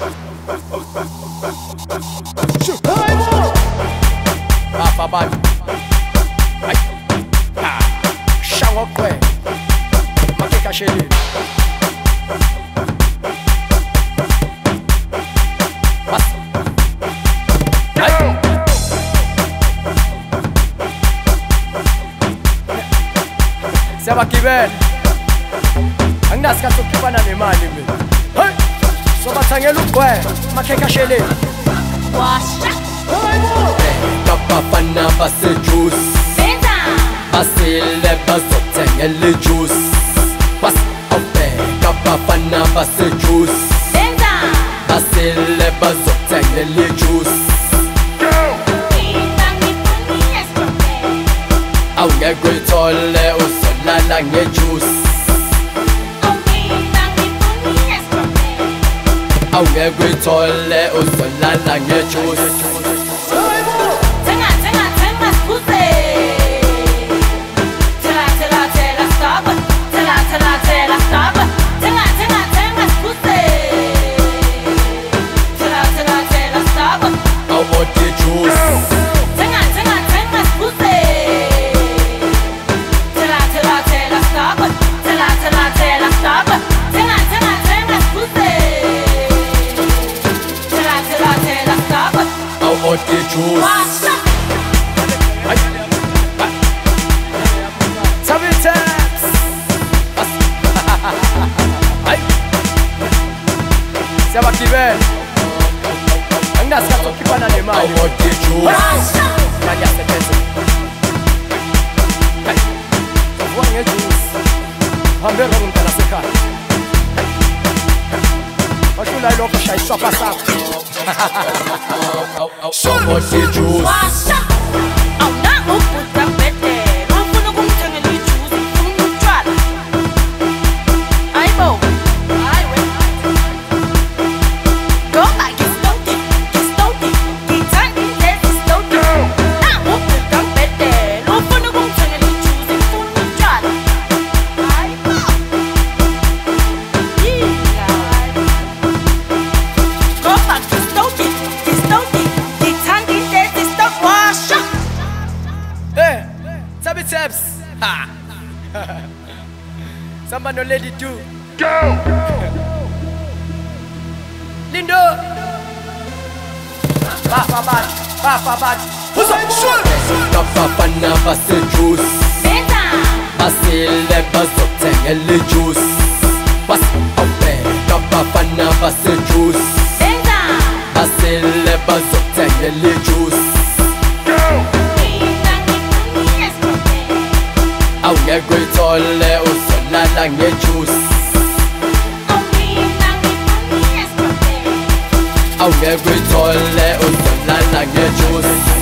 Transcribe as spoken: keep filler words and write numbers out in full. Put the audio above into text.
Papa bad. Ay. Ah. Shango kwe. Makeka sheli. Bas. Ay. Seba kibele. Anginaska sokifana nemali mina. Hey. Soba thangela ukwe. Makeka sheli. Washa. Bafana base juice Benza basile bazothengele juice bas awubheka bafana base juice Benza basile bazothengele juice Mina ngifuna estrofe awungeke uyithole uzolala ngejuice Oh mina ngifuna estrofe awungeke uyithole uzolala ngejuice Tenga tenga tenga skuse Tela tela tela stop Tela tela tela stop Tenga tenga tenga skuse Tela tela tela stop I want the juice Tenga tenga tenga skuse Tela tela tela stop Tela tela tela stop Tenga tenga tenga skuse Tela tela tela stop I want the juice Washa Ay. Ay. Seven times. Ay. Seba kibele. Anginaska sokifana nemali. I want the juice. Washa Mali yasebenza. Ay. Sovuka ngejuice. Hambe rongo mntana sekhaya. Ay. Bashula lokho shaya iswapha sakho. I want the juice. Washa awuna ubuda bhedela ufuna ukumthengela ijuice ufuna utshwala Hayibo hayiwe Ngoba ngistonti ngistonti ngithanda indlela istonti Nawu ubuda bhedela ufuna ukumthengela ijuice ufuna utshwala Hayibo Yinga Ngoba ngistonti ngistonti ngithanda indlela istonti Washa Hey, Sabi Tabs. Ha. Somebody no lady do. Go. Lindo. Papa bad, Papa bad. What's up? Sure. Papa na base juice. Benza Basile bazothengele juice. Bas awubheka Papa base juice. Benza Basile bazothengele juice. Mina ngifuna estrofe Awungeke uyithole uzolala ngejuice. Oh mina ngifuna estrofe Awungeke uyithole uzolala ngejuice.